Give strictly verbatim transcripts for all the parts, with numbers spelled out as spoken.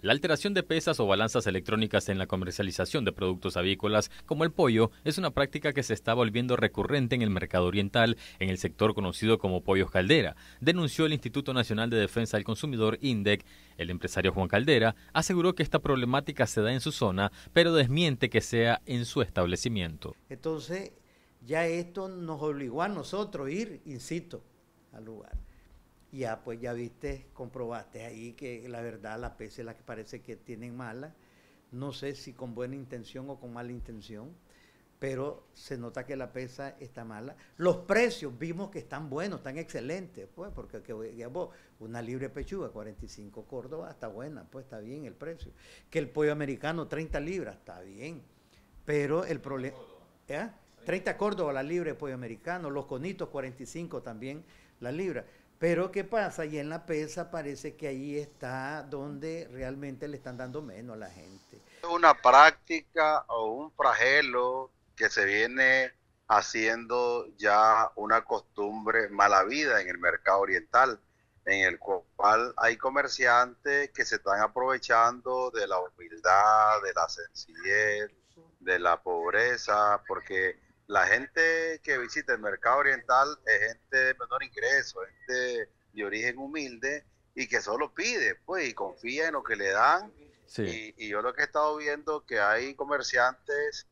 La alteración de pesas o balanzas electrónicas en la comercialización de productos avícolas, como el pollo, es una práctica que se está volviendo recurrente en el mercado oriental, en el sector conocido como pollos Caldera, denunció el Instituto Nacional de Defensa del Consumidor, INDEC. El empresario Juan Caldera aseguró que esta problemática se da en su zona, pero desmiente que sea en su establecimiento. Entonces, ya esto nos obligó a nosotros a ir, insisto, al lugar. Ya, pues ya viste, comprobaste ahí que la verdad la pesa es la que parece que tienen mala. No sé si con buena intención o con mala intención, pero se nota que la pesa está mala. Los precios vimos que están buenos, están excelentes, pues, porque que, digamos, una libre pechuga, cuarenta y cinco Córdoba, está buena, pues está bien el precio. Que el pollo americano, treinta libras, está bien. Pero el problema... ¿eh? treinta Córdoba la libre de pollo americano, los conitos cuarenta y cinco también la libra. Pero ¿qué pasa? Y en la pesa parece que ahí está donde realmente le están dando menos a la gente. Una práctica o un flagelo que se viene haciendo ya una costumbre mala vida en el mercado oriental, en el cual hay comerciantes que se están aprovechando de la humildad, de la sencillez, de la pobreza, porque la gente que visita el mercado oriental es gente de menor ingreso, gente de origen humilde y que solo pide, pues, y confía en lo que le dan. Sí. Y, y yo lo que he estado viendo que hay comerciantes,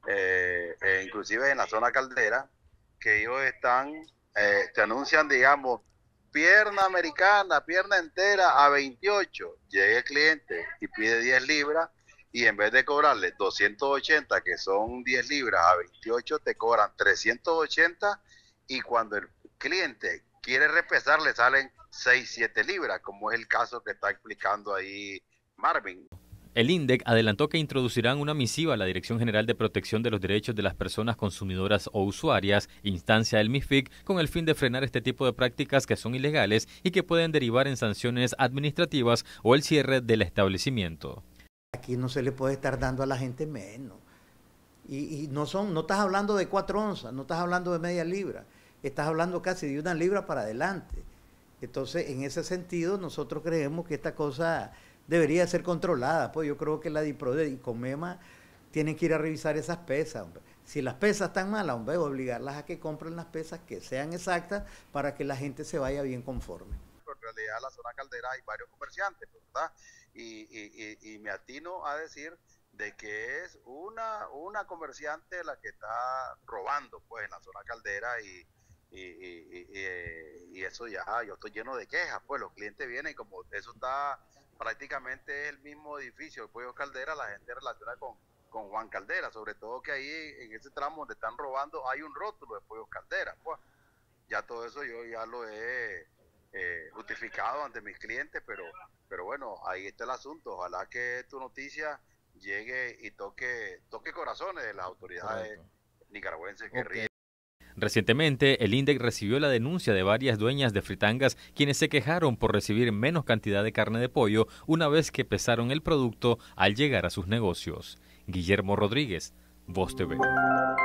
eh, eh, inclusive en la zona Caldera, que ellos están, eh, te anuncian, digamos, pierna americana, pierna entera a veintiocho. Llega el cliente y pide diez libras. Y en vez de cobrarle doscientos ochenta, que son diez libras, a veintiocho, te cobran trescientos ochenta, y cuando el cliente quiere repesar le salen seis, siete libras, como es el caso que está explicando ahí Marvin. El INDEC adelantó que introducirán una misiva a la Dirección General de Protección de los Derechos de las Personas Consumidoras o Usuarias, instancia del MIFIC, con el fin de frenar este tipo de prácticas que son ilegales y que pueden derivar en sanciones administrativas o el cierre del establecimiento. Aquí no se le puede estar dando a la gente menos. Y, y no son, no estás hablando de cuatro onzas, no estás hablando de media libra, estás hablando casi de una libra para adelante. Entonces, en ese sentido, nosotros creemos que esta cosa debería ser controlada. Pues yo creo que la DIPRODE y COMEMA tienen que ir a revisar esas pesas, hombre. Si las pesas están malas, hombre, obligarlas a que compren las pesas que sean exactas para que la gente se vaya bien conforme. En realidad, en la zona Caldera hay varios comerciantes, ¿verdad? Y, y, y, y me atino a decir de que es una, una comerciante la que está robando, pues, en la zona Caldera, y, y, y, y, y eso ya, yo estoy lleno de quejas, pues los clientes vienen y como eso está prácticamente el mismo edificio, el Pollo Caldera, la gente relaciona con, con Juan Caldera, sobre todo que ahí en ese tramo donde están robando hay un rótulo de Pollo Caldera, pues, ya todo eso yo ya lo he eh, justificado ante mis clientes, pero Pero bueno, ahí está el asunto. Ojalá que tu noticia llegue y toque toque corazones de las autoridades Correcto. nicaragüenses que okay. ríen. Recientemente, el INDEC recibió la denuncia de varias dueñas de fritangas quienes se quejaron por recibir menos cantidad de carne de pollo una vez que pesaron el producto al llegar a sus negocios. Guillermo Rodríguez, Voz T V.